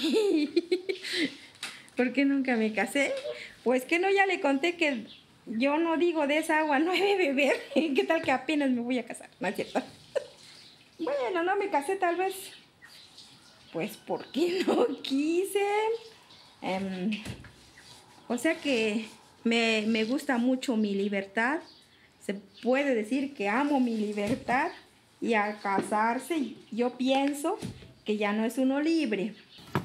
¿Por qué nunca me casé? Pues que no, ya le conté que yo no digo de esa agua no he de beber. ¿Qué tal que apenas me voy a casar? No es cierto. Bueno, no me casé tal vez. Pues porque no quise. O sea que me gusta mucho mi libertad. Se puede decir que amo mi libertad. Y al casarse yo pienso que ya no es uno libre.